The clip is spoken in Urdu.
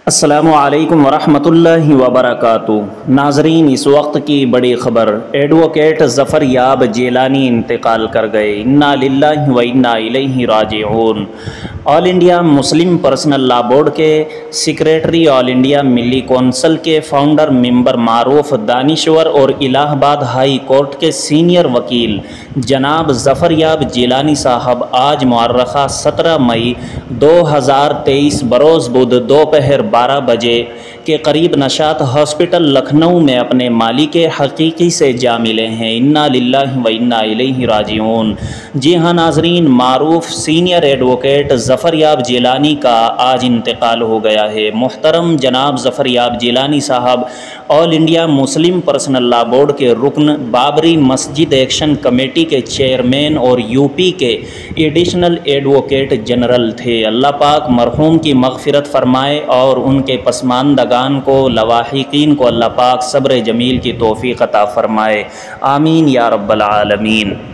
السلام علیکم ورحمۃ اللہ وبرکاتہ۔ ناظرین، اس وقت کی بڑی خبر، ایڈوکیٹ ظفر یاب جیلانی انتقال کر گئے۔ انا للہ و انا الیہ راجعون۔ All India Muslim Personal Law Board کے secretary, All India Milli Council کے فاؤنڈر، ممبر معروف، دانشور اور الہ آباد ہائی کورٹ کے سینئر وکیل جناب ظفر یاب جیلانی صاحب آج مورخہ 17 مئی 2023 بروز بدھ دوپہر 12 بجے کے قریب نشاط ہاسپٹل لکھنؤ میں اپنے مالک حقیقی سے جا ملے ہیں۔ انا للہ و انا الیہ راجعون۔ جی ہاں ناظرین، معروف سینئر ایڈوکیٹ ظفر یاب جیلانی کا آج انتقال ہو گیا ہے۔ محترم جناب ظفر یاب جیلانی صاحب All India Muslim Personal Law Board کے رکن، بابری مسجد ایکشن کمیٹی کے چیئرمین اور یو پی کے ایڈیشنل ایڈوکیٹ جنرل تھے۔ اللہ پاک مرحوم کی مغفرت فرمائے اور ان کے پسماندگان کو، لواحقین کو اللہ پاک صبر جمیل کی توفیق عطا فرمائے۔ آمین یا رب العالمین۔